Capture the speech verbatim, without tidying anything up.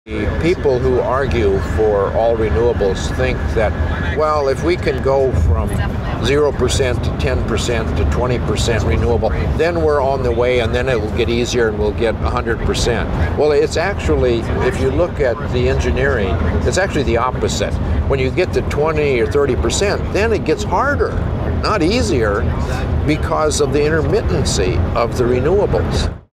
People who argue for all renewables think that, well, if we can go from zero percent to ten percent to twenty percent renewable, then we're on the way and then it will get easier and we'll get one hundred percent. Well, it's actually, if you look at the engineering, it's actually the opposite. When you get to twenty or thirty percent, then it gets harder, not easier, because of the intermittency of the renewables.